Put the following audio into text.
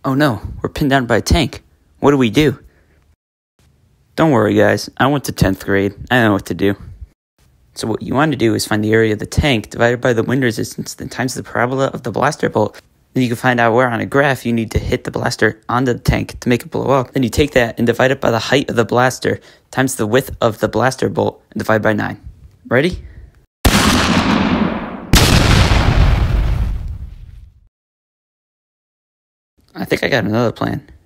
Oh no, we're pinned down by a tank. What do we do? Don't worry, guys. I went to 10th grade. I know what to do. So what you want to do is find the area of the tank divided by the wind resistance, then times the parabola of the blaster bolt. Then you can find out where on a graph you need to hit the blaster onto the tank to make it blow up. Then you take that and divide it by the height of the blaster times the width of the blaster bolt and divide by 9. Ready? I think I got another plan.